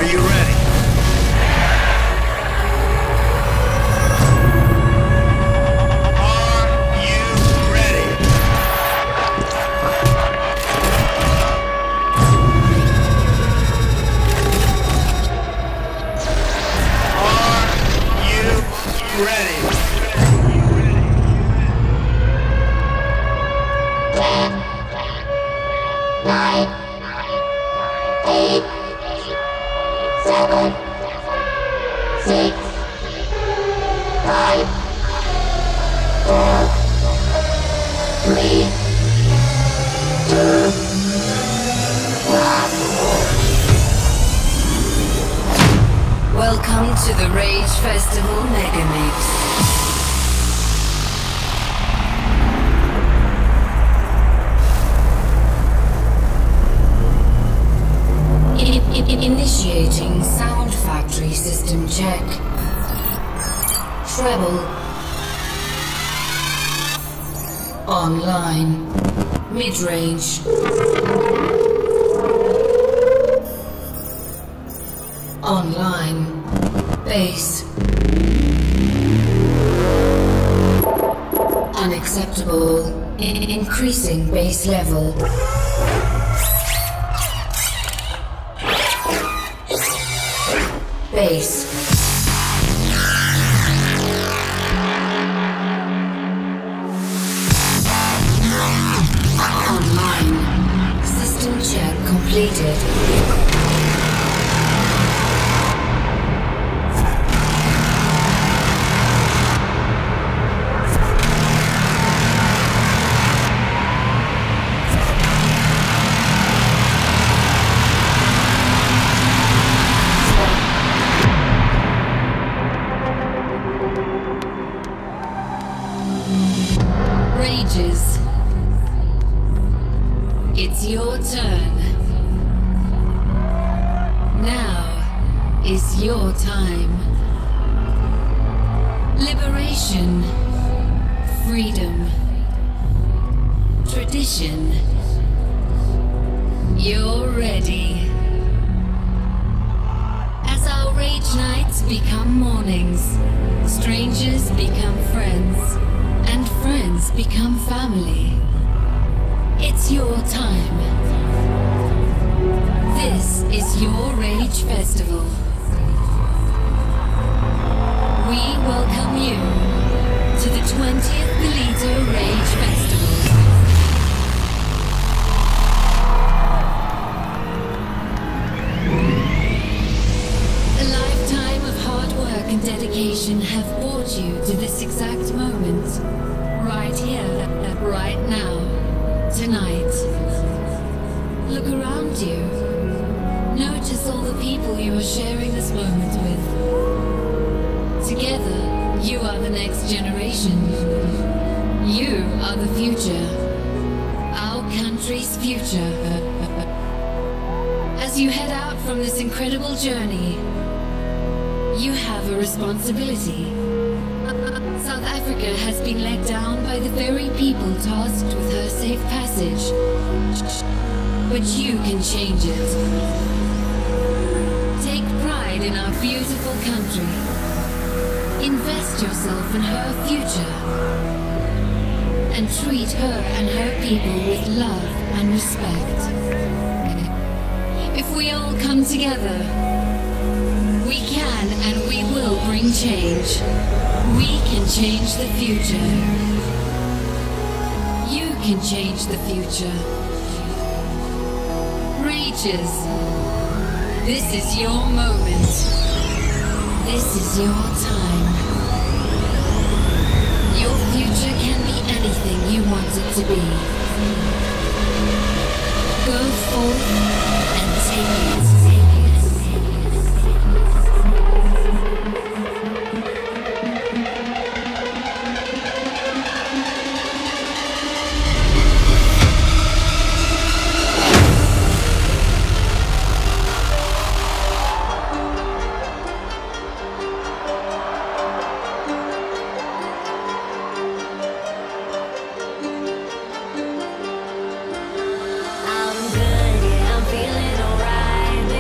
Are you ready? Welcome to the Rage Festival Megamix. Initiating Sound Factory System check. Treble. Online. Mid-range. Online. Bass. Unacceptable. Increasing bass level. Bass. Online. System check completed. Rages. It's your turn. Now is your time. Liberation. Freedom. Tradition. You're ready. As our rage nights become mornings, strangers become friends. And friends become family. It's your time. This is your Rage Festival. We welcome you to the 20th Belito Rage Festival. A lifetime of hard work and dedication have brought you to this exact moment. Right here, right now, tonight. Look around you. Notice all the people you are sharing this moment with. Together, you are the next generation. You are the future. Our country's future. As you head out from this incredible journey, you have a responsibility. South Africa has been let down by the very people tasked with her safe passage. But you can change it. Take pride in our beautiful country. Invest yourself in her future. And treat her and her people with love and respect. If we all come together, we can and we will bring change. We can change the future. You can change the future. Rages. This is your moment. This is your time. Your future can be anything you want it to be. Go forth and take it. I'm good, yeah, I'm feeling alright.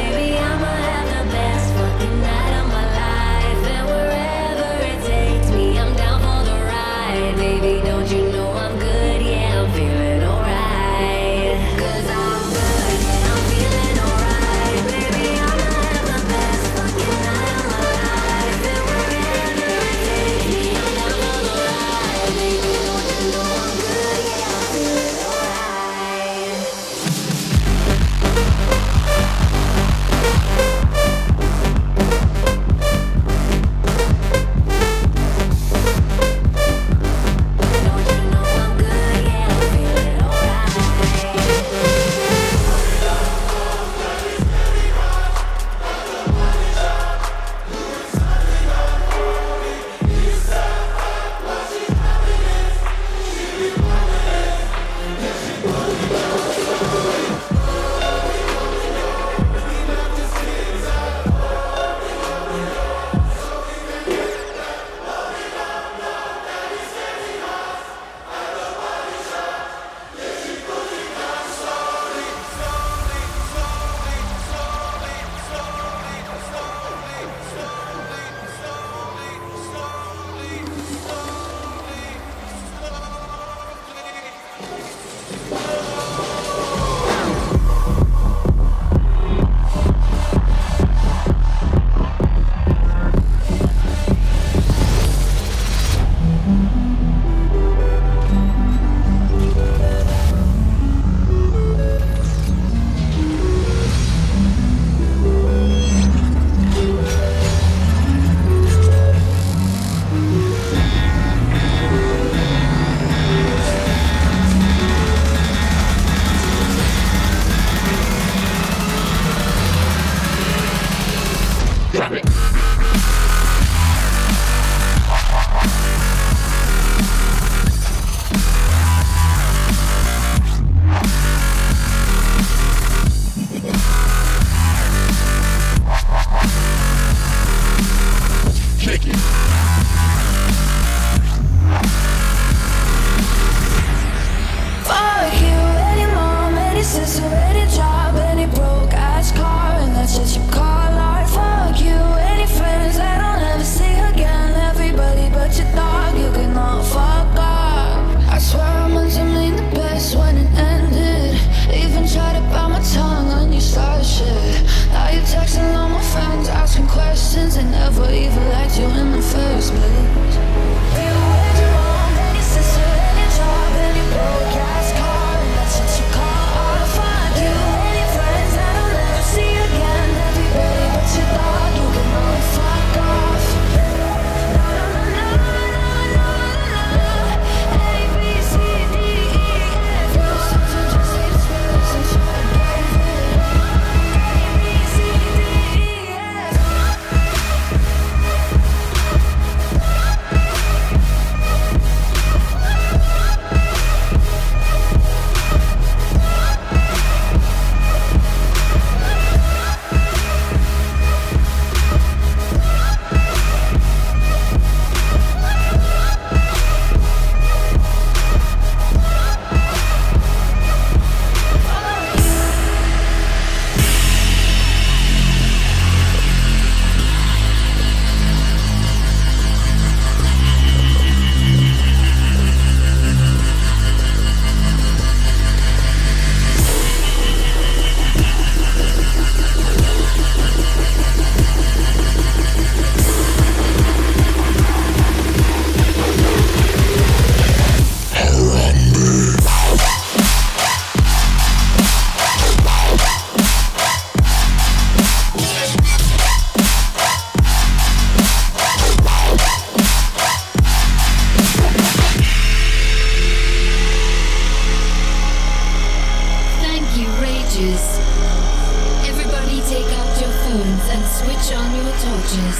Switch on your torches.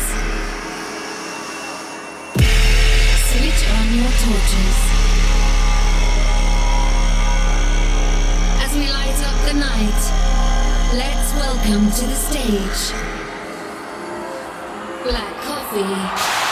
Switch on your torches. As we light up the night, let's welcome to the stage Black Coffee.